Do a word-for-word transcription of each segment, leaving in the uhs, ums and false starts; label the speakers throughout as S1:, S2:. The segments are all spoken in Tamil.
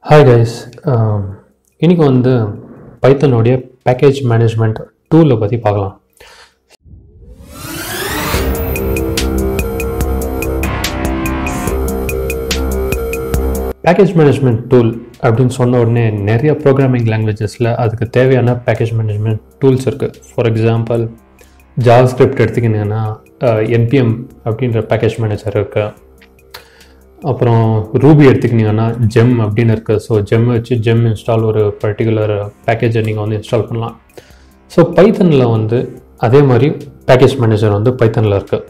S1: ஹாய் கைஸ், இன்றைக்கி வந்து பைத்தனுடைய பேக்கேஜ் மேனேஜ்மெண்ட் டூலை பற்றி பார்க்கலாம். பேக்கேஜ் மேனேஜ்மெண்ட் டூல் அப்படின்னு சொன்ன உடனே நிறைய ப்ரோக்ராமிங் லாங்குவேஜஸில் அதுக்கு தேவையான பேக்கேஜ் மேனேஜ்மெண்ட் டூல்ஸ் இருக்குது. ஃபார் எக்ஸாம்பிள், ஜாவாஸ்கிரிப்ட் எடுத்துக்கிட்டிங்கன்னா என்பிஎம் அப்படின்ற பேக்கேஜ் மேனேஜர் இருக்குது. அப்புறம் ரூபி எடுத்துக்கிட்டிங்கன்னா ஜெம் அப்படின்னு இருக்குது. ஸோ ஜெம் வச்சு ஜெம் இன்ஸ்டால் ஒரு பர்டிகுலர் பேக்கேஜை நீங்கள் வந்து இன்ஸ்டால் பண்ணலாம். ஸோ பைத்தனில் வந்து அதே மாதிரி பேக்கேஜ் மேனேஜர் வந்து பைத்தனில் இருக்குது.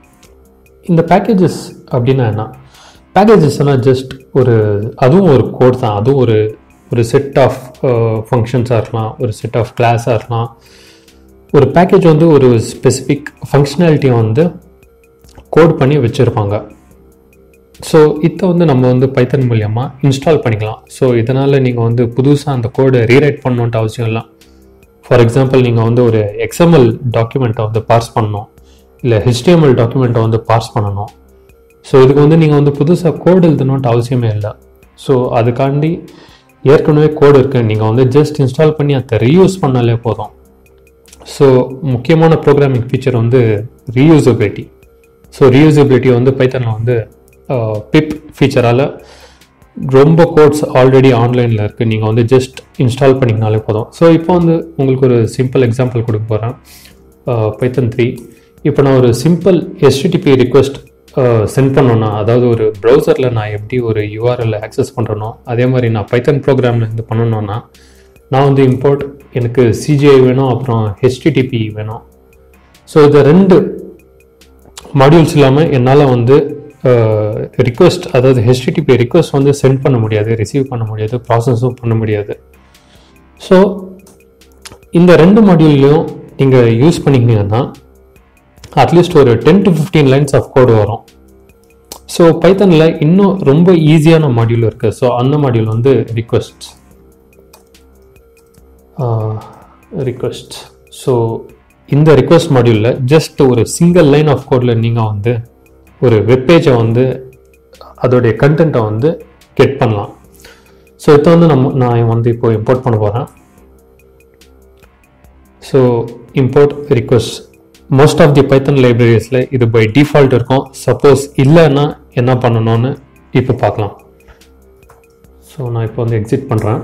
S1: இந்த பேக்கேஜஸ் அப்படின்னா என்ன? பேக்கேஜஸ்னால் ஜஸ்ட் ஒரு அதுவும் ஒரு கோட் தான். அதுவும் ஒரு ஒரு செட் ஆஃப் ஃபங்க்ஷன்ஸாக இருக்கலாம், ஒரு செட் ஆஃப் கிளாஸாக இருக்கலாம். ஒரு பேக்கேஜ் வந்து ஒரு ஸ்பெசிஃபிக் ஃபங்க்ஷனாலிட்டியை வந்து கோட் பண்ணி வச்சுருப்பாங்க. ஸோ இதை வந்து நம்ம வந்து பைத்தன் மூலியமாக இன்ஸ்டால் பண்ணிக்கலாம். ஸோ இதனால் நீங்கள் வந்து புதுசாக அந்த கோடை ரீரைட் பண்ணணுன்ட்டு அவசியம் இல்லை. ஃபார் எக்ஸாம்பிள், நீங்கள் வந்து ஒரு எக்ஸ்எம்எல் டாக்குமெண்ட்டை வந்து பார்ஸ் பண்ணணும், இல்லை ஹெச்டிஎம்எல் டாக்குமெண்ட்டை வந்து பார்ஸ் பண்ணணும். ஸோ இதுக்கு வந்து நீங்கள் வந்து புதுசாக கோடு எழுதணுன்ட்டு அவசியமே இல்லை. ஸோ அதுக்காண்டி ஏற்கனவே கோடு இருக்குது, நீங்கள் வந்து ஜஸ்ட் இன்ஸ்டால் பண்ணி அதை ரீயூஸ் பண்ணாலே போதும். ஸோ முக்கியமான ப்ரோக்ராமிங் ஃபீச்சர் வந்து ரீயூசபிலிட்டி. ஸோ ரீயூசபிலிட்டி வந்து பைத்தனில் வந்து பிப் ஃபீச்சரால் ரொம்ப கோட்ஸ் ஆல்ரெடி ஆன்லைனில் இருக்குது, நீங்கள் வந்து ஜஸ்ட் இன்ஸ்டால் பண்ணிங்கனாலே போதும். ஸோ இப்போ வந்து உங்களுக்கு ஒரு சிம்பிள் எக்ஸாம்பிள் கொடுக்க போகிறேன். Python three. இப்போ நான் ஒரு சிம்பிள் ஹெச்டிடிபி ரிக்வெஸ்ட் சென்ட் பண்ணோன்னா, அதாவது ஒரு ப்ரௌசரில் நான் எப்படி ஒரு யூஆர்எல் ஆக்சஸ் பண்ணுறனோ அதே மாதிரி நான் பைத்தன் ப்ரோக்ராமில் இருந்து பண்ணணுன்னா நான் வந்து இம்போர்ட் எனக்கு சிஜிஐ வேணும், அப்புறம் ஹெச்டிடிபி வேணும். ஸோ இது ரெண்டு மாடியூல்ஸ் இல்லாமல் என்னால் வந்து ரிக்வெஸ்ட், அதாவது ஹெச்டிடிபி ரிக்வெஸ்ட் வந்து சென்ட் பண்ண முடியாது, ரிசீவ் பண்ண முடியாது, ப்ராசஸும் பண்ண முடியாது. ஸோ இந்த ரெண்டு மாடியூல்லையும் நீங்கள் யூஸ் பண்ணிக்கிங்கன்னா அட்லீஸ்ட் ஒரு ten to fifteen lines of code வரும். ஸோ பைத்தனில் இன்னும் ரொம்ப ஈஸியான மாடியூல் இருக்குது. ஸோ அந்த மாடியூல் வந்து ரிக்வெஸ்ட் ரிக்வெஸ்ட் ஸோ இந்த ரிக்வெஸ்ட் மாடியூலில் ஜஸ்ட் ஒரு சிங்கிள் லைன் ஆஃப் கோடில் நீங்கள் வந்து ஒரு வெப்பேஜை வந்து அதோடைய கண்டென்ட்டை வந்து கெட் பண்ணலாம். ஸோ இதை வந்து நம்ம நான் வந்து இப்போ இம்போர்ட் பண்ண போகிறேன். So import request. Most of the Python லைப்ரரிஸில் இது பை டிஃபால்ட் இருக்கும். சப்போஸ் இல்லைன்னா என்ன பண்ணணும்னு இப்போ பார்க்கலாம். ஸோ நான் இப்போ வந்து எக்ஸிட் பண்ணுறேன்.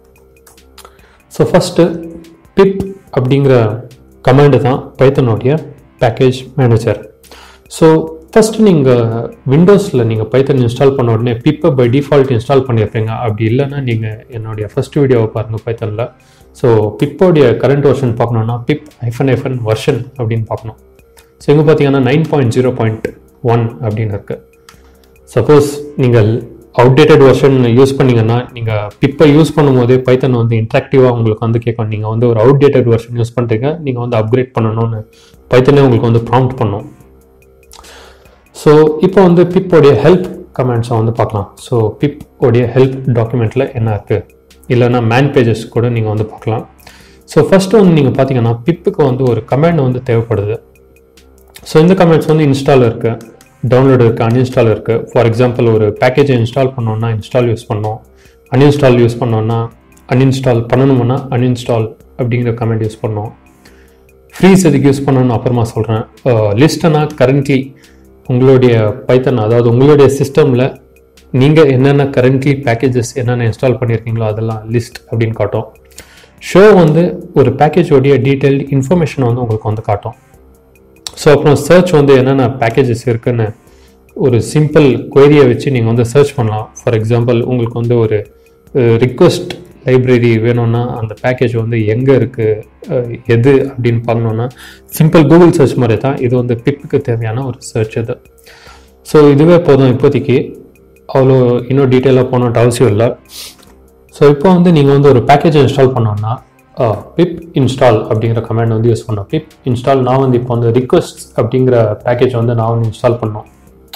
S1: ஸோ ஃபஸ்ட்டு பிப் அப்படிங்கிற கமாண்டு தான் பைத்தனுடைய பேக்கேஜ் மேனேஜர். ஸோ ஃபஸ்ட்டு நீங்கள் விண்டோஸில் நீங்கள் பைத்தன் இன்ஸ்டால் பண்ண உடனே பிப்பை பை டிஃபால்ட் இன்ஸ்டால் பண்ணியிருப்பீங்க. அப்படி இல்லைன்னா நீங்கள் என்னுடைய ஃபஸ்ட் வீடியோவை பாருங்கள் பைத்தனில். ஸோ பிப்போடைய கரண்ட் வெர்ஷன் பார்க்கணுன்னா பிப் ஐஃபன் ஐஃபன் வெர்ஷன் அப்படின்னு பார்க்கணும். ஸோ இங்கே பார்த்தீங்கன்னா nine point zero point one அப்படின்னு இருக்குது. சப்போஸ் நீங்கள் அவுடேட்டட் வெர்ஷன் யூஸ் பண்ணிங்கன்னா நீங்கள் பிப்பை யூஸ் பண்ணும்போதே பைத்தன் வந்து இன்ட்ராக்டிவாக உங்களுக்கு வந்து கேட்கும், நீங்கள் வந்து ஒரு அவுடேட்டட் வெர்ஷன் யூஸ் பண்ணுறீங்க, நீங்கள் வந்து அப்கிரேட் பண்ணணும்னு பைத்தனே உங்களுக்கு வந்து ப்ராம்ப்ட் பண்ணும். ஸோ இப்போ வந்து பிப்போடைய ஹெல்ப் கமெண்ட்ஸை வந்து பார்க்கலாம். ஸோ பிப் உடைய ஹெல்ப் டாக்குமெண்ட்டில் என்ன இருக்குது, இல்லைன்னா மேன் பேஜஸ் கூட நீங்கள் வந்து பார்க்கலாம். ஸோ ஃபஸ்ட்டு வந்து நீங்கள் பார்த்தீங்கன்னா பிப்புக்கு வந்து ஒரு கமெண்ட் வந்து தேவைப்படுது. ஸோ இந்த கமெண்ட்ஸ் வந்து இன்ஸ்டால் இருக்குது, டவுன்லோடு இருக்குது, அன்இன்ஸ்டால் இருக்குது. ஃபார் எக்ஸாம்பிள், ஒரு பேக்கேஜை இன்ஸ்டால் பண்ணோன்னா இன்ஸ்டால் யூஸ் பண்ணோம், அன்இன்ஸ்டால் யூஸ் பண்ணோன்னா அன்இன்ஸ்டால் பண்ணணும்னா அன்இன்ஸ்டால் அப்படிங்கிற கமெண்ட் யூஸ் பண்ணோம். ஃப்ரீஸ் எதுக்கு யூஸ் பண்ணணும்னு அப்புறமா சொல்கிறேன். லிஸ்ட்னா கரண்ட்லி உங்களுடைய பைத்தன், அதாவது உங்களுடைய சிஸ்டமில் நீங்கள் என்னென்ன கரண்ட்லி பேக்கேஜஸ் என்னென்ன இன்ஸ்டால் பண்ணியிருக்கீங்களோ அதெல்லாம் லிஸ்ட் அப்படின்னு காட்டும். ஷோ வந்து ஒரு பேக்கேஜோடைய டீட்டெயில்டு இன்ஃபர்மேஷனை வந்து உங்களுக்கு வந்து காட்டும். ஸோ அப்புறம் சர்ச் வந்து என்னென்ன பேக்கேஜஸ் இருக்குன்னு ஒரு சிம்பிள் கொயரியை வச்சு நீங்கள் வந்து சர்ச் பண்ணலாம். ஃபார் எக்ஸாம்பிள், உங்களுக்கு வந்து ஒரு ரிக்வெஸ்ட் லைப்ரரி வேணும்னா அந்த பேக்கேஜ் வந்து எங்கே இருக்குது, எது அப்படின்னு பார்க்கணுன்னா சிம்பிள் கூகுள் சர்ச் மாதிரி தான் இது வந்து பிப்புக்கு தேவையான ஒரு சர்ச் இது. ஸோ இதுவே போதும் இப்போதைக்கு, அவ்வளோ இன்னும் டீட்டெயிலாக போகணுன்ட்டு அவசியம் இல்லை. ஸோ இப்போ வந்து நீங்கள் வந்து ஒரு பேக்கேஜை இன்ஸ்டால் பண்ணோன்னா பிப் இன்ஸ்டால் அப்படிங்கிற கமெண்ட் வந்து யூஸ் பண்ணோம். பிப் இன்ஸ்டால் நான் வந்து இப்போ வந்து ரிக்வெஸ்ட் அப்படிங்கிற பேக்கேஜ் வந்து நான் வந்து இன்ஸ்டால் பண்ணோம்.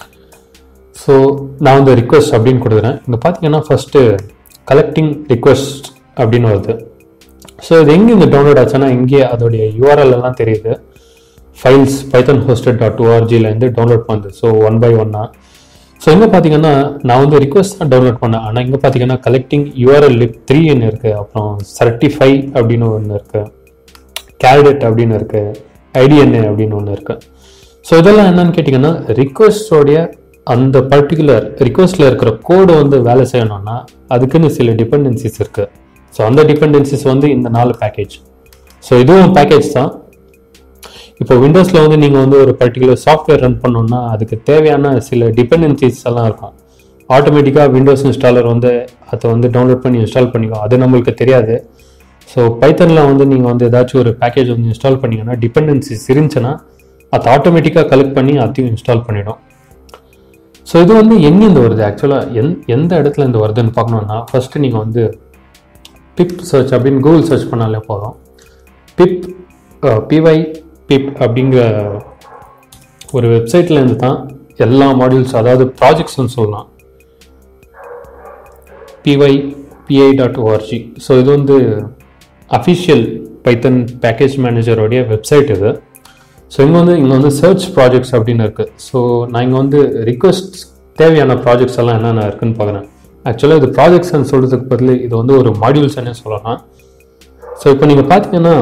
S1: ஸோ நான் வந்து ரிக்வெஸ்ட் அப்படின்னு கொடுக்குறேன். இங்கே பார்த்தீங்கன்னா ஃபஸ்ட்டு கலெக்டிங் ரிக்வெஸ்ட் அப்படின்னு வருது. ஸோ இது எங்கே இங்கே டவுன்லோட் ஆச்சுன்னா இங்கே அதோடைய யூஆர்எல் எல்லாம் தெரியுது. ஃபைல்ஸ் பைத்தன் ஹோஸ்டட் டாட் ஓஆர்ஜிலேருந்து டவுன்லோட் பண்ணுது. ஸோ ஒன் பை ஒன்னா ஸோ இங்கே பார்த்தீங்கன்னா நான் வந்து ரிக்வஸ்ட் தான் டவுன்லோட் பண்ணேன். ஆனால் இங்கே பார்த்தீங்கன்னா கலெக்டிங் யூஆர்எல் லிப் த்ரீன்னு இருக்குது, அப்புறம் சர்டிஃபை அப்படின்னு ஒன்று இருக்குது, கேல்டெட் அப்படின்னு இருக்குது, ஐடிஎன்ஏ அப்படின்னு ஒன்று இருக்குது. ஸோ இதெல்லாம் என்னன்னு கேட்டிங்கன்னா ரிக்வஸ்டோடைய அந்த பர்டிகுலர் ரிக்வஸ்ட்டில் இருக்கிற கோடு வந்து வேலை செய்யணும்னா அதுக்குன்னு சில டிபெண்டன்சிஸ் இருக்குது. ஸோ அந்த டிபெண்டன்சிஸ் வந்து இந்த நாலு பேக்கேஜ். ஸோ இதுவும் பேக்கேஜ் தான். இப்போ விண்டோஸில் வந்து நீங்கள் வந்து ஒரு பர்டிகுலர் சாஃப்ட்வேர் ரன் பண்ணணும்னா அதுக்கு தேவையான சில டிபெண்டன்சிஸ் எல்லாம் இருக்கும். ஆட்டோமேட்டிக்காக விண்டோஸ் இன்ஸ்டாலர் வந்து அதை வந்து டவுன்லோட் பண்ணி இன்ஸ்டால் பண்ணிக்கும், அது நம்மளுக்கு தெரியாது. ஸோ பைத்தனில் வந்து நீங்கள் வந்து ஏதாச்சும் ஒரு பேக்கேஜ் வந்து இன்ஸ்டால் பண்ணிங்கன்னா டிபெண்டன்சிஸ் இருந்துச்சுன்னா அதை ஆட்டோமேட்டிக்காக கலெக்ட் பண்ணி அதையும் இன்ஸ்டால் பண்ணிடும். ஸோ இது வந்து எங்கேருந்து வருது ஆக்சுவலாக எந் எந்த இடத்துல இருந்து வருதுன்னு பார்க்கணுன்னா ஃபஸ்ட்டு நீங்கள் வந்து பிப் சர்ச் அப்படின்னு கூகுள் சர்ச் பண்ணாலே போதும். பிப் பிஒய் பிப் அப்படிங்கிற ஒரு வெப்சைட்லேருந்து தான் எல்லா மாடியூல்ஸ், அதாவது ப்ராஜெக்ட்ஸ்ன்னு சொல்லலாம், PY PI dot ORG. So இது வந்து அஃபிஷியல் பைத்தன் பேக்கேஜ் மேனேஜரோடைய வெப்சைட் இது. ஸோ இங்கே வந்து இங்கே வந்து சர்ச் ப்ராஜெக்ட்ஸ் அப்படின்னு இருக்குது. ஸோ நான் இங்கே வந்து ரிக்வெஸ்ட் தேவையான ப்ராஜெக்ட்ஸ் எல்லாம் என்னென்ன இருக்குன்னு பார்க்குறேன். ஆக்சுவலாக இது ப்ராஜெக்ட்ஸ்ன்னு சொல்கிறதுக்கு பதில் இது வந்து ஒரு மாடியூல்ஸ்ன்னு சொல்லலாம். ஸோ இப்போ நீங்கள் பார்த்தீங்கன்னா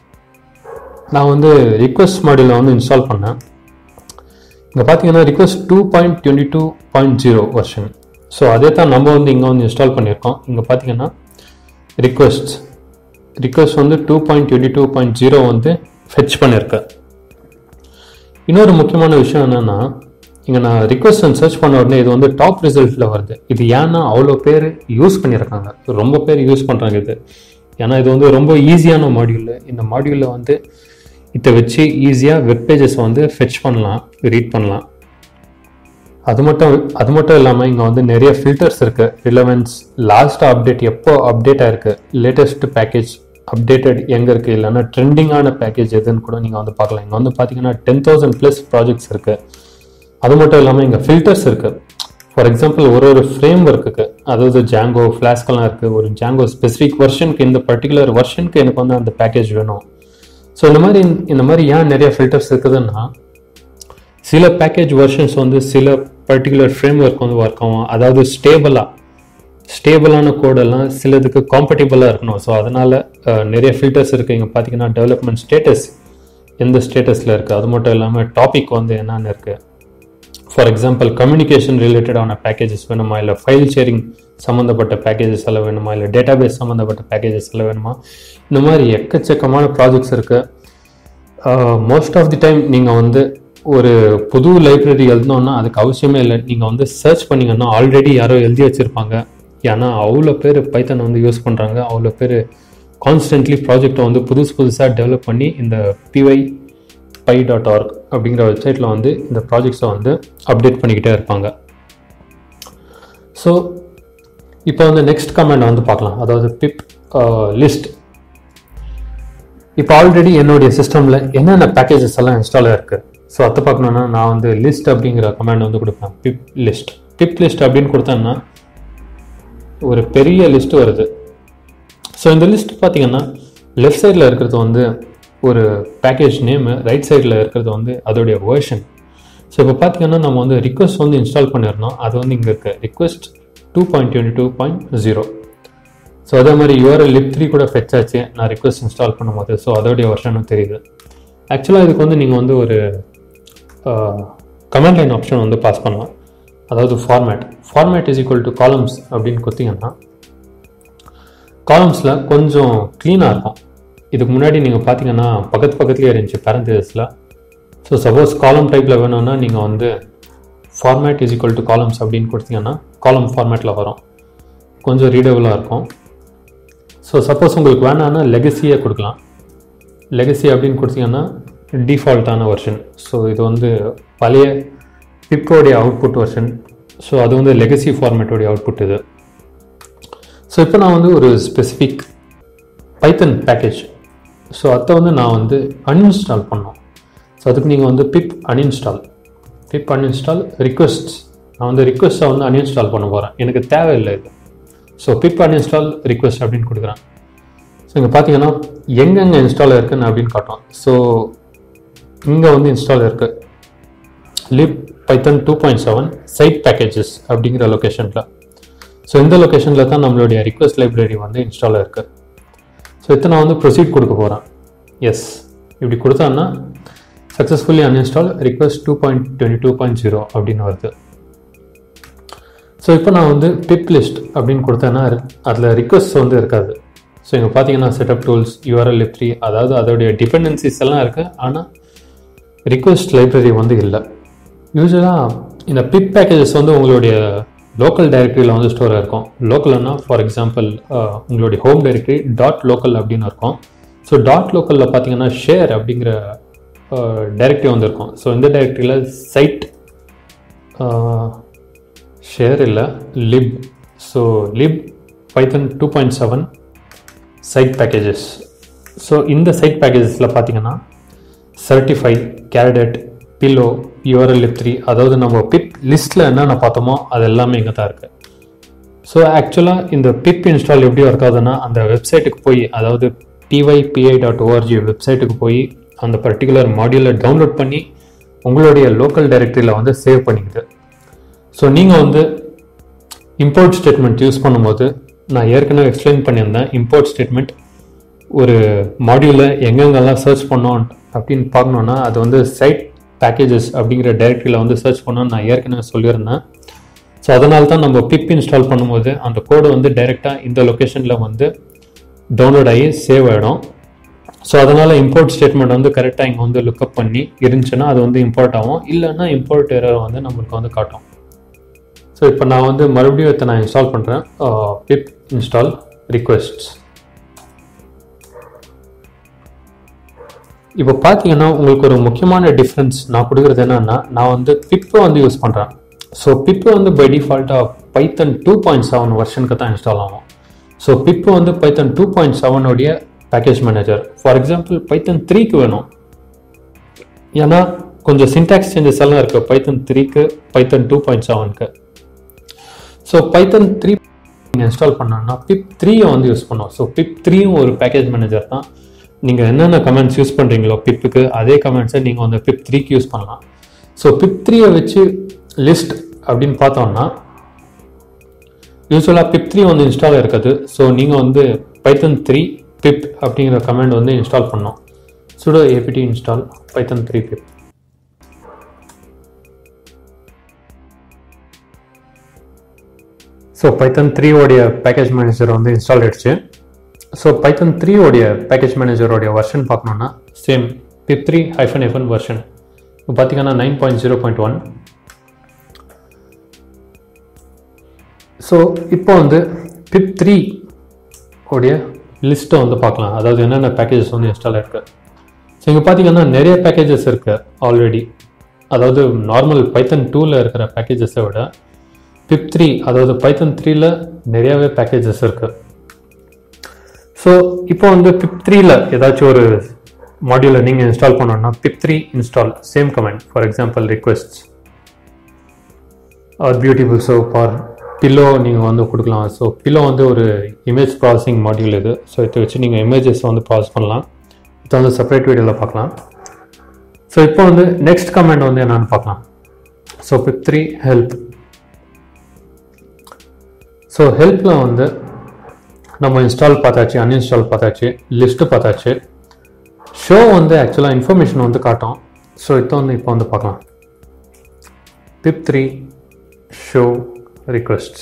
S1: நான் வந்து ரிக்வெஸ்ட் மாடியூலில் வந்து இன்ஸ்டால் பண்ணேன். இங்கே பார்த்தீங்கன்னா request two point twenty two point zero version. So அதே தான் நம்ம வந்து இங்கே வந்து இன்ஸ்டால் பண்ணியிருக்கோம். இங்கே பார்த்தீங்கன்னா ரிக்வெஸ்ட் ரிக்வெஸ்ட் வந்து two point twenty two point zero வந்து ஃபெச் பண்ணியிருக்கேன். இன்னொரு முக்கியமான விஷயம் என்னென்னா இங்கே நான் ரிக்வெஸ்ட் அண்ட் சர்ச் பண்ண உடனே இது வந்து டாப் ரிசல்ட்டில் வருது. இது ஏன்னா அவ்வளோ பேர் யூஸ் பண்ணியிருக்காங்க, ரொம்ப பேர் யூஸ் பண்ணுறாங்க இது. ஏன்னா இது வந்து ரொம்ப ஈஸியான மாடியூல். இந்த மாடியூலில் வந்து இதை வச்சு ஈஸியாக வெப் பேஜஸ் வந்து ஃபெச் பண்ணலாம், ரீட் பண்ணலாம். அது மட்டும் அது மட்டும் இல்லாமல் இங்கே வந்து நிறைய ஃபில்டர்ஸ் இருக்குது. ரிலவன்ஸ், லாஸ்ட்டாக அப்டேட் எப்போ அப்டேட் ஆயிருக்கு, லேட்டஸ்ட் பேக்கேஜ் அப்டேட்டட் எங்கே இருக்குது, இல்லைன்னா ட்ரெண்டிங்கான பேக்கேஜ் எதுன்னு கூட நீங்கள் வந்து பார்க்கலாம். இங்கே வந்து பார்த்தீங்கன்னா டென் தௌசண்ட் ப்ளஸ் ப்ராஜெக்ட்ஸ் இருக்குது. அது மட்டும் இல்லாமல் இங்கே ஃபில்டர்ஸ் இருக்குது. ஃபார் எக்ஸாம்பிள் ஒரு ஒரு ஃப்ரேம் ஒர்க்குக்கு, அதாவது ஜாங்கோ ஃப்ளாஸ்கெல்லாம் இருக்குது. ஒரு ஜாங்கோ ஸ்பெசிஃபிக் வெர்ஷனுக்கு, இந்த பர்டிகுலர் வெர்ஷனுக்கு எனக்கு வந்து அந்த பேக்கேஜ் வேணும். ஸோ இந்த மாதிரி இந்த மாதிரி ஏன் நிறைய ஃபில்டர்ஸ் இருக்குதுன்னா சில பேக்கேஜ் வெர்ஷன்ஸ் வந்து சில பர்டிகுலர் ஃப்ரேம் ஒர்க் வந்து ஒர்க் ஆகும். அதாவது ஸ்டேபிளாக ஸ்டேபிளான கோடெல்லாம் சிலதுக்கு காம்பேட்டிபிளாக இருக்கணும். ஸோ அதனால் நிறைய ஃபில்டர்ஸ் இருக்குது. இங்கே பார்த்தீங்கன்னா டெவலப்மெண்ட் ஸ்டேட்டஸ் எந்த ஸ்டேட்டஸில் இருக்குது, அது மட்டும் இல்லாமல் டாபிக் வந்து என்னென்னு இருக்குது. ஃபார் எக்ஸாம்பிள் கம்யூனிகேஷன் ரிலேட்டடான பேக்கேஜஸ் வேணுமா, இல்லை ஃபைல் ஷேரிங் சம்மந்தப்பட்ட பேக்கேஜஸ் எல்லாம் வேணுமா, இல்லை டேட்டாபேஸ் சம்மந்தப்பட்ட பேக்கேஜஸ் எல்லாம் வேணுமா, இந்த மாதிரி எக்கச்சக்கமான ப்ராஜெக்ட்ஸ் இருக்குது. மோஸ்ட் ஆஃப் தி டைம் நீங்கள் வந்து ஒரு புது லைப்ரரி எழுதணுன்னா அதுக்கு அவசியமே இல்லை. நீங்கள் வந்து சர்ச் பண்ணிங்கன்னா ஆல்ரெடி யாரோ எழுதி வச்சுருப்பாங்க. ஏன்னா அவ்வளோ பேர் பைத்தனை வந்து யூஸ் பண்ணுறாங்க. அவ்வளோ பேர் கான்ஸ்டன்ட்லி ப்ராஜெக்டை வந்து புதுசு புதுசாக டெவலப் பண்ணி இந்த பிஒய் பை டாட் ஆர்க் அப்படிங்கிற வெப்சைட்டில் வந்து இந்த ப்ராஜெக்ட்ஸை வந்து அப்டேட் பண்ணிக்கிட்டே இருப்பாங்க. ஸோ இப்போ வந்து நெக்ஸ்ட் கமெண்ட் வந்து பார்க்கலாம், அதாவது பிப் லிஸ்ட். இப்போ ஆல்ரெடி என்னுடைய சிஸ்டமில் என்னென்ன பேக்கேஜஸ் எல்லாம் இன்ஸ்டால் இருக்குது. ஸோ அதை பார்க்கணுன்னா நான் வந்து லிஸ்ட் அப்படிங்கிற கமெண்ட் வந்து கொடுப்பேன். பிப் லிஸ்ட் பிப் லிஸ்ட் அப்படின்னு கொடுத்தேன்னா ஒரு பெரிய லிஸ்ட் வருது. ஸோ இந்த லிஸ்ட் பார்த்தீங்கன்னா லெஃப்ட் சைடில் இருக்கிறது வந்து ஒரு பேக்கேஜ் நேமு, ரைட் சைடில் இருக்கிறது வந்து அதோடைய வேர்ஷன். ஸோ இப்போ பார்த்தீங்கன்னா நம்ம வந்து ரிக்வெஸ்ட் வந்து இன்ஸ்டால் பண்ணிடணும். அது வந்து இங்கே இருக்குது request two point twenty two point zero. So அதே மாதிரி யூஆர்எல் லிப் த்ரீ கூட ஃபெச் ஆச்சு நான் ரிக்வெஸ்ட் இன்ஸ்டால் பண்ணும்போது. ஸோ அதோடைய வெர்ஷனும் தெரியுது. ஆக்சுவலாக இதுக்கு வந்து நீங்கள் வந்து ஒரு கமெண்ட் லைன் ஆப்ஷன் வந்து பாஸ் பண்ணலாம். அதாவது format format is equal to columns அப்படின்னு கொடுத்தீங்கன்னா காலம்ஸில் கொஞ்சம் க்ளீனாக இருக்கும். இதுக்கு முன்னாடி நீங்கள் பார்த்தீங்கன்னா பக்கத்து பக்கத்துலேயே இருந்துச்சு பேரந்தசிஸில். ஸோ சப்போஸ் காலம் டைப்பில் வேணும்னா நீங்கள் வந்து format is equal to columns அப்படின்னு கொடுத்தீங்கன்னா காலம் ஃபார்மேட்டில் வரும், கொஞ்சம் ரீடபுளாக இருக்கும். ஸோ சப்போஸ் உங்களுக்கு வேணான்னா லெகசியை கொடுக்கலாம். லெகசி அப்படின்னு கொடுத்தீங்கன்னா டிஃபால்ட்டான வெர்ஷன். ஸோ இது வந்து பழைய பிப்போடைய அவுட்புட் வெர்ஷன். ஸோ அது வந்து லெகசி ஃபார்மேட்டோடைய அவுட்புட் இது. ஸோ இப்போ நான் வந்து ஒரு ஸ்பெசிஃபிக் பைத்தன் பேக்கேஜ், ஸோ அதை வந்து நான் வந்து அன்இன்ஸ்டால் பண்ணோம். ஸோ அதுக்கு நீங்கள் வந்து பிப் அன்இன்ஸ்டால் பிப் அன்இன்ஸ்டால் ரிக்வெஸ்ட்ஸ், நான் வந்து ரிக்வெஸ்ட்டை வந்து அன்இன்ஸ்டால் பண்ண போகிறேன், எனக்கு தேவையில்லை இது. ஸோ பிப் அன்இன்ஸ்டால் ரிக்வெஸ்ட் அப்படின்னு கொடுக்குறேன். ஸோ இங்கே பார்த்தீங்கன்னா எங்கெங்கே இன்ஸ்டால் இருக்குன்னு அப்படின்னு காட்டும். ஸோ இங்கே வந்து இன்ஸ்டால் இருக்குது lib Python two point seven site packages அப்படிங்கிற லொக்கேஷனில். ஸோ இந்த லொக்கேஷனில் தான் நம்மளுடைய ரிக்வெஸ்ட் லைப்ரரி வந்து இன்ஸ்டால் இருக்குது. ஸோ இதை நான் வந்து ப்ரொசீட் கொடுக்க போகிறேன். எஸ் இப்படி கொடுத்தான்னா successfully uninstall request two point twenty two point zero அப்படின்னு வருது. ஸோ இப்போ நான் வந்து பிப் லிஸ்ட் அப்படின்னு கொடுத்தேன்னா அதில் ரிக்வெஸ்ட் வந்து இருக்காது. ஸோ இங்கே பார்த்தீங்கன்னா setup tools, URL lib three, அதாவது அதோடைய டிபெண்டன்சிஸ் எல்லாம் இருக்குது, ஆனால் ரிக்வெஸ்ட் லைப்ரரி வந்து இல்லை. யூஸ்வலாக இந்த பிப் பேக்கேஜஸ் வந்து உங்களுடைய லோக்கல் டைரக்டரியில் வந்து ஸ்டோர் இருக்கும். லோக்கல்னா ஃபார் எக்ஸாம்பிள் உங்களுடைய ஹோம் டைரக்டரி டாட் லோக்கல் அப்படின்னு இருக்கும். ஸோ டாட் லோக்கலில் பார்த்தீங்கன்னா ஷேர் அப்படிங்கிற டைரக்டரி வந்து இருக்கும். ஸோ இந்த டைரக்டரியில் சைட் ஷேர் இல்லை lib, so lib Python two point seven site packages. So இந்த சைட் பேக்கேஜஸில் பார்த்தீங்கன்னா certifi, chardet, pillow, URL lib three, அதாவது நம்ம பிப் லிஸ்ட்டில் என்னென்ன பார்த்தோமோ அது எல்லாமே இங்கே தான் இருக்குது. ஸோ ஆக்சுவலாக இந்த பிப் இன்ஸ்டால் எப்படி ஒர்க் ஆகுதுன்னா அந்த வெப்சைட்டுக்கு போய், அதாவது டிஒய்பிஐ டாட் ஓஆர்ஜி வெப்சைட்டுக்கு போய் அந்த பர்டிகுலர் மாடியூலை டவுன்லோட் பண்ணி உங்களுடைய லோக்கல் டைரக்டரியில் வந்து சேவ் பண்ணிக்குது. ஸோ நீங்கள் வந்து இம்போர்ட் ஸ்டேட்மெண்ட் யூஸ் பண்ணும்போது நான் ஏற்கனவே எக்ஸ்பிளைன் பண்ணியிருந்தேன். இம்போர்ட் ஸ்டேட்மெண்ட் ஒரு மாடியூலை எங்கெங்கெல்லாம் சர்ச் பண்ணோம் அப்படின்னு பார்க்கணுன்னா அது வந்து சைட் பேக்கேஜஸ் அப்படிங்கிற டைரக்டரியில் வந்து சர்ச் பண்ணோன்னு நான் ஏற்கனவே சொல்லியிருந்தேன். ஸோ அதனால தான் நம்ம பிப் இன்ஸ்டால் பண்ணும்போது அந்த கோடு வந்து டைரெக்டாக இந்த லொக்கேஷனில் வந்து டவுன்லோட் ஆகி சேவ் ஆகிடும். ஸோ அதனால் இம்போர்ட் ஸ்டேட்மெண்ட் வந்து கரெக்டாக இங்கே வந்து லுக்கப் பண்ணி இருந்துச்சுன்னா அது வந்து இம்போர்ட் ஆகும், இல்லைன்னா இம்போர்ட் எரர் வந்து நம்மளுக்கு வந்து காட்டும். ஸோ இப்போ நான் வந்து மறுபடியும் இதை நான் இன்ஸ்டால் பண்ணுறேன். Pip install requests. இப்போ பார்த்தீங்கன்னா உங்களுக்கு ஒரு முக்கியமான டிஃப்ரென்ஸ் நான் கொடுக்குறது என்னன்னா, நான் வந்து பிப்பை வந்து யூஸ் பண்ணுறேன். ஸோ பிப்பு வந்து பை டிஃபால்ட்டாக பைத்தன் டூ பாயிண்ட் செவன் வெர்ஷனுக்கு தான் இன்ஸ்டால் ஆகும். ஸோ பிப்பு வந்து பைத்தன் டூ பாயிண்ட் செவனுடைய package manager. For example Python த்ரீக்கு வேணும், ஏன்னா கொஞ்சம் சின்டாக்ஸ் சேஞ்சஸ் எல்லாம் இருக்குது பைத்தன் த்ரீக்கு பைத்தன் டூ பாயிண்ட் செவனுக்கு. ஸோ பைத்தன் த்ரீ நீங்கள் இன்ஸ்டால் பண்ணோன்னா பிப் த்ரீயை வந்து யூஸ் பண்ணோம். ஸோ பிப் த்ரீயும் ஒரு பேக்கேஜ் மேனேஜர் தான். நீங்கள் என்னென்ன கமெண்ட்ஸ் யூஸ் பண்ணுறீங்களோ பிப்புக்கு, அதே கமெண்ட்ஸை நீங்கள் வந்து பிப் த்ரீக்கு யூஸ் பண்ணலாம். ஸோ பிப் த்ரீயை வச்சு லிஸ்ட் அப்படின்னு பார்த்தோம்னா யூஸ்வலாக பிப் த்ரீ வந்து இன்ஸ்டால் இருக்காது. ஸோ நீங்கள் வந்து பைத்தன் த்ரீ பிப் அப்படிங்கிற கமெண்ட் வந்து இன்ஸ்டால் பண்ணோம். Sudo APT install Python three pip. So Python three உடைய பேக்கேஜ் மேனேஜர் வந்து இன்ஸ்டால் ஆயிடுச்சு. ஸோ பைத்தன் த்ரீ உடைய பேக்கேஜ் மேனேஜரோடைய வெர்ஷன் பார்க்கணுன்னா same pip three hyphen hyphen version. இப்போ பார்த்தீங்கன்னா nine point zero point one. So இப்போ வந்து பிப் த்ரீ உடைய லிஸ்ட்டை வந்து பார்க்கலாம், அதாவது என்னென்ன பேக்கேஜஸ் வந்து இன்ஸ்டால் இருக்கு. ஸோ இங்கே பார்த்தீங்கன்னா நிறைய பேக்கேஜஸ் இருக்குது ஆல்ரெடி, அதாவது நார்மல் பைத்தன் டூவில் இருக்கிற பேக்கேஜஸை விட பிப் த்ரீ, அதாவது பைத்தன் த்ரீல நிறையாவே பேக்கேஜஸ் இருக்குது. ஸோ இப்போ வந்து பிப் த்ரீல ஏதாச்சும் ஒரு மாடியூலை நீங்கள் இன்ஸ்டால் பண்ணோன்னா pip three install same command. For example requests or beautiful soup or pillow நீங்கள் வந்து கொடுக்கலாம். ஸோ பில்லோ வந்து ஒரு இமேஜ் ப்ராசஸிங் மாடியூல் இது. ஸோ இதை வச்சு நீங்கள் இமேஜஸ் வந்து ப்ராசஸ் பண்ணலாம். இதை வந்து செப்பரேட் வீடியோவில் பார்க்கலாம். ஸோ இப்போ வந்து நெக்ஸ்ட் கமெண்ட் வந்து என்னென்னு பார்க்கலாம். So pip three help. So ஹெல்ப்பில் வந்து நம்ம இன்ஸ்டால் பார்த்தாச்சு, அன்இன்ஸ்டால் பார்த்தாச்சு, லிஸ்ட்டு பார்த்தாச்சு. ஷோ வந்து ஆக்சுவலாக இன்ஃபர்மேஷன் வந்து காட்டும். ஸோ இதை வந்து இப்போ வந்து பார்க்கலாம். Pip three show requests.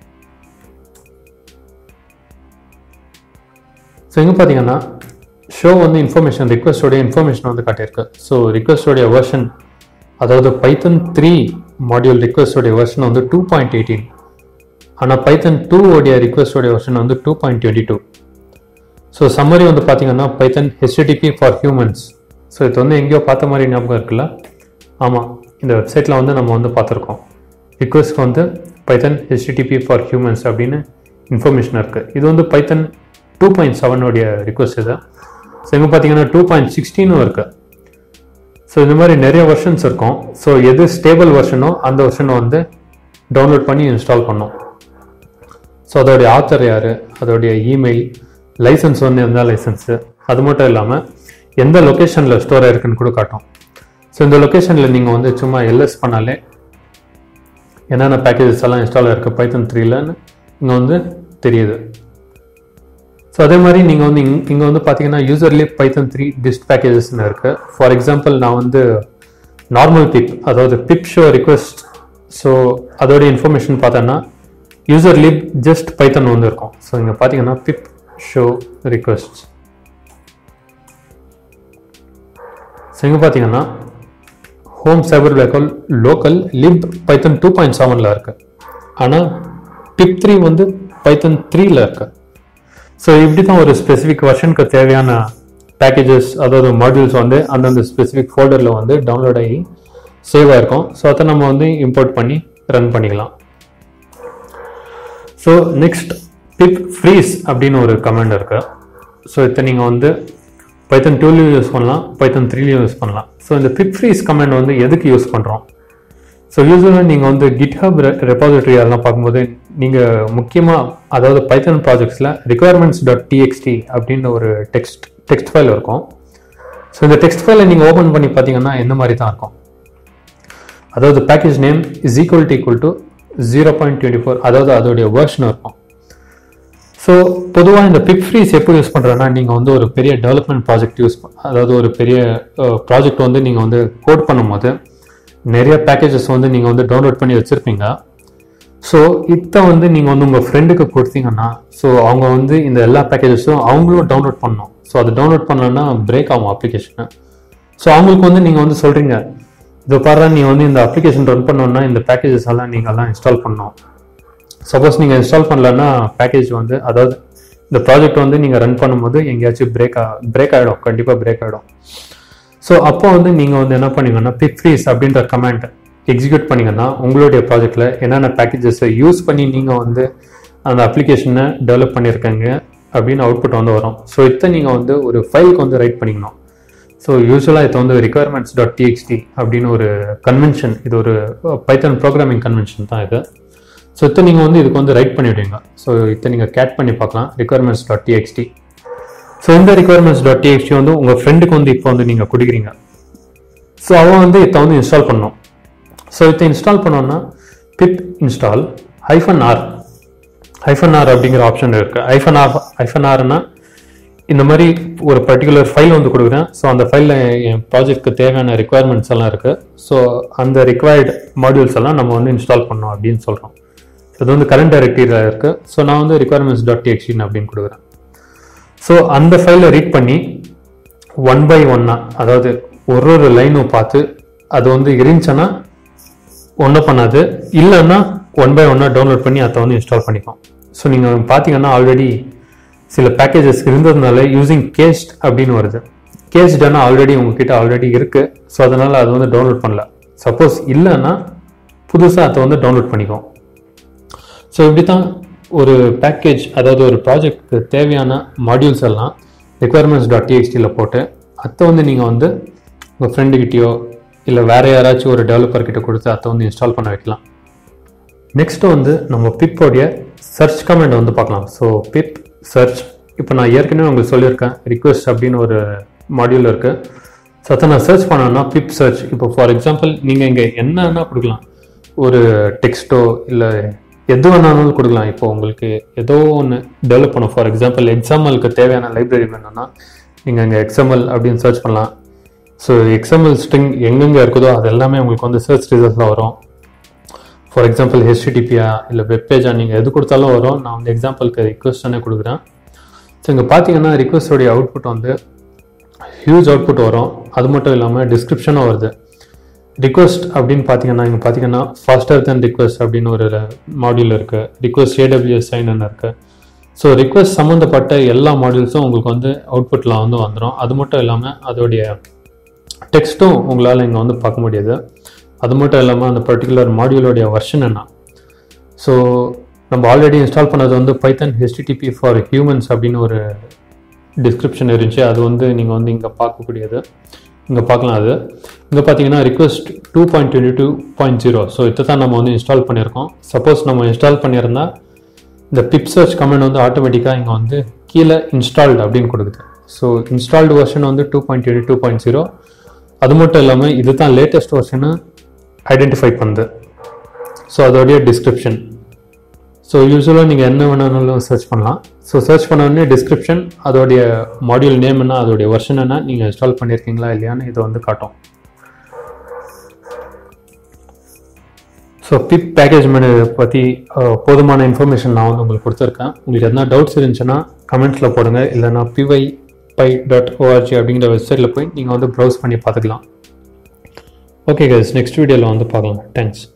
S1: So இங்கே பார்த்தீங்கன்னா ஷோ வந்து இன்ஃபர்மேஷன், ரிக்வெஸ்டோடைய இன்ஃபர்மேஷன் வந்து காட்டியிருக்கு. ஸோ ரிக்வெஸ்டோடைய வெர்ஷன், அதாவது பைத்தன் த்ரீ மாடியூல் ரிக்வெஸ்டோடைய வெர்ஷன் வந்து டூ பாயிண்ட் எயிட்டீன். ஆனால் பைத்தன் டூ உடைய ரிக்வெஸ்டோடைய வெர்ஷன் வந்து two point twenty two. So summary வந்து பார்த்தீங்கன்னா Python HTTP for humans. So இது வந்து எங்கேயோ பார்த்த மாதிரி ஞாபகம் இருக்குல்ல? ஆமாம், இந்த வெப்சைட்டில் வந்து நம்ம வந்து பார்த்துருக்கோம். ரிக்வெஸ்ட் வந்து பைத்தன் ஹெச்டிடிபி ஃபார் ஹியூமன்ஸ் அப்படின்னு இன்ஃபர்மேஷன் இருக்குது. இது வந்து பைத்தன் டூ பாயிண்ட் செவனுடைய ரிக்வெஸ்ட் இது. ஸோ இங்கே பார்த்தீங்கன்னா டூ பாயிண்ட் சிக்ஸ்டீனும் இருக்குது. ஸோ இந்த மாதிரி நிறைய வெர்ஷன்ஸ் இருக்கும். ஸோ எது ஸ்டேபிள் வெர்ஷனோ அந்த வெர்ஷனை வந்து டவுன்லோட் பண்ணி இன்ஸ்டால் பண்ணோம். ஸோ அதோடைய ஆத்தர் யார், அதோடைய இமெயில், லைசன்ஸ் வந்து எந்த லைசன்ஸு, அது மட்டும் இல்லாமல் எந்த லொக்கேஷனில் ஸ்டோர் ஆயிருக்குன்னு கூட காட்டும். ஸோ இந்த லொக்கேஷனில் நீங்கள் வந்து சும்மா எல்எஸ் பண்ணாலே என்னென்ன பேக்கேஜஸ் எல்லாம் இன்ஸ்டால் இருக்குது பைத்தன் த்ரீலன்னு இங்கே வந்து தெரியுது. ஸோ அதே மாதிரி நீங்கள் வந்து இங் இங்கே வந்து பார்த்தீங்கன்னா யூசர்லி பைத்தன் த்ரீ டிஸ்ட் பேக்கேஜஸ்ன்னு இருக்குது. ஃபார் எக்ஸாம்பிள் நான் வந்து நார்மல் பிப், அதாவது பிப் ஷோ ரிக்வெஸ்ட், ஸோ அதோடைய இன்ஃபர்மேஷன் பார்த்தோன்னா யூசர் லிப் ஜஸ்ட் பைத்தன் வந்து இருக்கும். ஸோ இங்கே பார்த்தீங்கன்னா பிப் ஷோ ரிக்வெஸ்ட், ஸோ இங்கே பார்த்தீங்கன்னா home server local local lib Python two point செவனில் இருக்கு, ஆனால் பிப் த்ரீ வந்து பைத்தன் த்ரீல இருக்கு. ஸோ இப்படி தான் ஒரு ஸ்பெசிஃபிக் வெர்ஷனுக்கு தேவையான பேக்கேஜஸ், அதாவது மாடியூல்ஸ் வந்து அந்தந்த ஸ்பெசிஃபிக் ஃபோல்டரில் வந்து டவுன்லோட் ஆகி சேவ் ஆகிருக்கும். ஸோ அதை நம்ம வந்து இம்போர்ட் பண்ணி ரன் பண்ணிக்கலாம். ஸோ நெக்ஸ்ட் பிப் ஃப்ரீஸ் அப்படின்னு ஒரு கமாண்ட் இருக்கு. ஸோ இதை நீங்கள் வந்து பைத்தன் டூலையும் யூஸ் பண்ணலாம், பைத்தன் த்ரீலையும் யூஸ் பண்ணலாம். ஸோ இந்த பிப் ஃப்ரீஸ் கமாண்ட் வந்து எதுக்கு யூஸ் பண்ணுறோம்? ஸோ யூஸ்வலாக நீங்கள் வந்து கிட்ஹப் ரெபாசிட்டரி அதெல்லாம் பார்க்கும்போது நீங்கள் முக்கியமாக, அதாவது பைத்தன் ப்ராஜெக்ட்ஸில் ரிக்வயர்மெண்ட்ஸ் டாட் டிஎக்ஸ்டி அப்படின்னு ஒரு டெக்ஸ்ட் டெக்ஸ்ட் ஃபைல் இருக்கும். ஸோ இந்த டெக்ஸ்ட் ஃபைலை நீங்கள் ஓப்பன் பண்ணி பார்த்தீங்கன்னா எந்த மாதிரி தான் இருக்கும், அதாவது package name is equal to equal to zero point twenty four, அதாவது அதோடைய வேர்ஷன் இருக்கும். ஸோ பொதுவாக இந்த பிப் ஃப்ரீஸ் எப்படி யூஸ் பண்ணுறேன்னா, நீங்கள் வந்து ஒரு பெரிய டெவலப்மெண்ட் ப்ராஜெக்ட் யூஸ், அதாவது ஒரு பெரிய ப்ராஜெக்ட் வந்து நீங்கள் வந்து கோட் பண்ணும்போது நிறைய பேக்கேஜஸ் வந்து நீங்கள் வந்து டவுன்லோட் பண்ணி வச்சுருப்பீங்க. ஸோ இதை வந்து நீங்கள் வந்து உங்கள் ஃப்ரெண்டுக்கு கொடுத்தீங்கன்னா, ஸோ அவங்க வந்து இந்த எல்லா பேக்கேஜஸும் அவங்களும் டவுன்லோட் பண்ணணும். ஸோ அது டவுன்லோட் பண்ணலன்னா பிரேக் ஆகும் அப்ளிகேஷனு. ஸோ அவங்களுக்கு வந்து நீங்கள் வந்து சொல்கிறீங்க, இதை பாரு நீ வந்து இந்த அப்ளிகேஷன் ரன் பண்ணோன்னா இந்த பேக்கேஜஸ் எல்லாம் நீங்கள் எல்லாம் இன்ஸ்டால் பண்ணணும். சப்போஸ் நீங்கள் இன்ஸ்டால் பண்ணலன்னா பேக்கேஜ் வந்து, அதாவது இந்த ப்ராஜெக்ட் வந்து நீங்கள் ரன் பண்ணும்போது எங்கேயாச்சும் பிரேக் ஆ பிரேக் ஆகிடும், கண்டிப்பாக பிரேக் ஆகிடும். ஸோ அப்போ வந்து நீங்கள் வந்து என்ன பண்ணீங்கன்னா பிப் ஃப்ரீஸ் அப்படின்ற கமாண்ட் எக்ஸிக்யூட் பண்ணிங்கன்னா உங்களுடைய ப்ராஜெக்டில் என்னென்ன பேக்கேஜஸை யூஸ் பண்ணி நீங்கள் வந்து அந்த அப்ளிகேஷனை டெவலப் பண்ணியிருக்காங்க அப்படின்னு அவுட்புட் வந்து வரும். ஸோ இதை நீங்கள் வந்து ஒரு ஃபைலுக்கு வந்து ரைட் பண்ணிக்கணும். ஸோ யூஸ்வலாக இது வந்து ரிக்வயர்மெண்ட்ஸ் டாட் டிஎக்ஸ்டி அப்படின்னு ஒரு கன்வென்ஷன், இது ஒரு பைத்தன் ப்ரோக்ராமிங் கன்வென்ஷன் தான் இது. ஸோ இதை நீங்கள் வந்து இதுக்கு வந்து ரைட் பண்ணிவிடுவீங்க. ஸோ இதை நீங்கள் கேட் பண்ணி பார்க்கலாம், ரிக்வயர்மெண்ட்ஸ் டாட் டிஎக்ஸ்டி. ஸோ இந்த ரிக்வயர்மெண்ட்ஸ் டாட் டிஎக்ஸ்டி வந்து உங்கள் ஃப்ரெண்டுக்கு வந்து இப்போ வந்து நீங்கள் கொடுக்குறீங்க. ஸோ அவன் வந்து இதை வந்து இன்ஸ்டால் பண்ணணும். ஸோ இதை இன்ஸ்டால் பண்ணோன்னா pip install hyphen R hyphen R அப்படிங்கிற ஆப்ஷன் இருக்குது. ஹைஃபன் ஆர் ஹைஃபன் ஆர்னா இந்த மாதிரி ஒரு பர்டிகுலர் ஃபைல் வந்து கொடுக்குறேன். ஸோ அந்த ஃபைலில் என் ப்ராஜெக்ட்க்கு தேவையான ரிக்வயர்மெண்ட்ஸ் எல்லாம் இருக்குது. ஸோ அந்த ரிக்வயர்டு மாடியூல்ஸ் எல்லாம் நம்ம வந்து இன்ஸ்டால் பண்ணோம் அப்படின்னு சொல்கிறோம். இது வந்து கரண்ட் டைரக்டரியில் இருக்குது. ஸோ நான் வந்து ரிக்வயர்மெண்ட்ஸ் டாட் டிஎக்ஸ்டின் அப்படின்னு கொடுக்குறேன். ஸோ அந்த ஃபைலை ரீட் பண்ணி ஒன் பை ஒன்னா, அதாவது ஒரு ஒரு லைனும் பார்த்து அது வந்து இருந்துச்சுன்னா ஒன்றும் பண்ணாது, இல்லைன்னா ஒன் பை ஒன்னா டவுன்லோட் பண்ணி அதை வந்து இன்ஸ்டால் பண்ணிப்போம். ஸோ நீங்கள் பார்த்தீங்கன்னா ஆல்ரெடி சில பேக்கேஜஸ் இருந்ததுனால யூசிங் கேஸ்ட் அப்படின்னு வருது. கேஸ்ட்னா ஆல்ரெடி உங்ககிட்ட ஆல்ரெடி இருக்குது. ஸோ அதனால் அது வந்து டவுன்லோட் பண்ணல. சப்போஸ் இல்லைன்னா புதுசாக அதை வந்து டவுன்லோட் பண்ணிக்கும். ஸோ இப்படி தான் ஒரு பேக்கேஜ், அதாவது ஒரு ப்ராஜெக்ட்க்கு தேவையான மாடியூல்ஸ் எல்லாம் ரிக்வயர்மெண்ட்ஸ் டாட் டிஎக்ஸ்டியில் போட்டு அதை வந்து நீங்கள் வந்து உங்கள் ஃப்ரெண்டுக்கிட்டேயோ இல்லை வேறு யாராச்சும் ஒரு டெவலப்பர்கிட்ட கொடுத்து அதை வந்து இன்ஸ்டால் பண்ண வைக்கலாம். நெக்ஸ்ட்டு வந்து நம்ம பிப்போடைய சர்ச் கமெண்ட் வந்து பார்க்கலாம். ஸோ பிப் சர்ச், இப்போ நான் ஏற்கனவே உங்களுக்கு சொல்லியிருக்கேன் ரிக்வெஸ்ட் அப்படின்னு ஒரு மாடியூல் இருக்குது. ஸோ அதை நான் சர்ச் பண்ணோன்னா பிப் சர்ச். இப்போ ஃபார் எக்ஸாம்பிள் நீங்கள் இங்கே என்னன்னா கொடுக்கலாம், ஒரு டெக்ஸ்ட்டோ இல்லை எது வேணாலும் கொடுக்கலாம். இப்போ உங்களுக்கு ஏதோ ஒன்று டெவலப் பண்ணும். ஃபார் எக்ஸாம்பிள் எக்ஸாம்பிளுக்கு தேவையான லைப்ரரி வேணும்னா நீங்கள் அங்கே எக்ஸ்எம்எல் அப்படின்னு சர்ச் பண்ணலாம். ஸோ எக்ஸ்எம்எல் ஸ்ட்ரிங் எங்கெங்கே இருக்குதோ அது எல்லாமே உங்களுக்கு வந்து சர்ச் ரிசல்ட்ஸில் வரும். ஃபார் எக்ஸாம்பிள் ஹெச்டிடிபியா இல்லை வெப்பேஜா நீங்கள் எது கொடுத்தாலும் வரும். நான் வந்து எக்ஸாம்பிளுக்கு ரிக்வெஸ்ட்டானே கொடுக்குறேன். ஸோ இங்கே பார்த்தீங்கன்னா ரிக்வெஸ்டோடைய அவுட்புட் வந்து ஹியூஜ் அவுட்புட் வரும். அது மட்டும் இல்லாமல் டிஸ்கிரிப்ஷனும் வருது. ரிக்வெஸ்ட் அப்படின்னு பார்த்தீங்கன்னா இங்கே பார்த்தீங்கன்னா ஃபாஸ்டர் தென் ரிக்வெஸ்ட் அப்படின்னு ஒரு மாடியூல் இருக்குது. ரிக்வெஸ்ட் ஏடபிள்யூஎஸ் சைன் இருக்குது. ஸோ ரிக்வெஸ்ட் சம்மந்தப்பட்ட எல்லா மாடியூல்ஸும் உங்களுக்கு வந்து அவுட்புட்டில் வந்து வந்துடும். அது மட்டும் இல்லாமல் அதோடைய டெக்ஸ்ட்டும் உங்களால் இங்கே வந்து பார்க்க முடியாது. அது மட்டும் இல்லாமல் அந்த பர்டிகுலர் மாடியூலோடைய வெர்ஷன் என்ன. ஸோ நம்ம ஆல்ரெடி இன்ஸ்டால் பண்ணது வந்து பைத்தன் ஹெச்டிடிபி ஃபார் ஹியூமன்ஸ் அப்படின்னு ஒரு டிஸ்கிரிப்ஷன் இருந்துச்சு. அது வந்து நீங்கள் வந்து இங்கே பார்க்கக்கூடியது, இங்கே பார்க்கலாம். அது இங்கே பார்த்தீங்கன்னா request two point twenty two point zero. So இதை தான் நம்ம வந்து இன்ஸ்டால் பண்ணியிருக்கோம். சப்போஸ் நம்ம இன்ஸ்டால் பண்ணியிருந்தால் இந்த பிப் சர்ச் கமெண்ட் வந்து ஆட்டோமேட்டிக்காக இங்கே வந்து கீழே இன்ஸ்டால்டு அப்படின்னு கொடுக்குது. ஸோ இன்ஸ்டால்டு வெர்ஷன் வந்து two point twenty two point zero. அது மட்டும் இல்லாமல் இது தான் லேட்டஸ்ட் வெர்ஷனு ஐடென்டிஃபை பண்ணுது. ஸோ அதோடைய டிஸ்கிரிப்ஷன். ஸோ யூஸ்வலாக நீங்கள் என்ன வேணாலும் சர்ச் பண்ணலாம். ஸோ சர்ச் பண்ண உடனே டிஸ்கிரிப்ஷன், அதோடைய மாடியூல் நேம் என்ன, அதோடைய வெர்ஷன் என்ன, நீங்கள் இன்ஸ்டால் பண்ணியிருக்கீங்களா இல்லையான்னு இதை வந்து காட்டும். ஸோ பிப் பேக்கேஜ் மேனேஜர் பற்றி போதுமான இன்ஃபர்மேஷன் நான் வந்து உங்களுக்கு கொடுத்துருக்கேன். உங்களுக்கு எதனா டவுட்ஸ் இருந்துச்சுன்னா கமெண்ட்ஸில் போடுங்க, இல்லைனா பிவை பை டாட் ஓஆர்ஜி அப்படிங்கிற வெப்சைட்டில் போய் நீங்கள் வந்து ப்ரௌஸ் பண்ணி பார்த்துக்கலாம். ஓகே கைஸ், நெக்ஸ்ட் வீடியோவில் வந்து பார்க்கலாம். தேங்க்ஸ்.